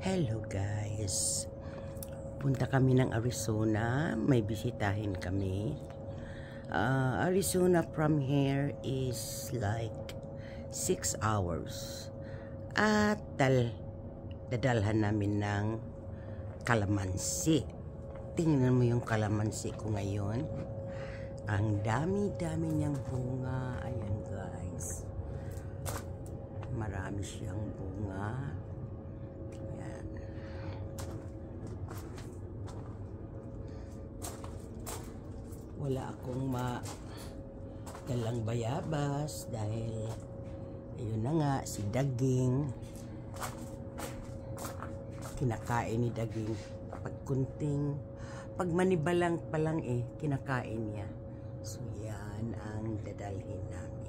Hello guys, punta kami ng Arizona, may bisitahin kami. Arizona from here is like 6 hours. At dadalhan namin ng kalamansi. Tingnan mo yung kalamansi ko ngayon. Ang dami-dami niyang bunga. Ayan guys, marami siyang bunga. Ayan. Wala akong dalang bayabas dahil ayun na nga, si Daging kinakain ni Daging pag manibalang pa lang kinakain niya. So yan ang dadalhin namin.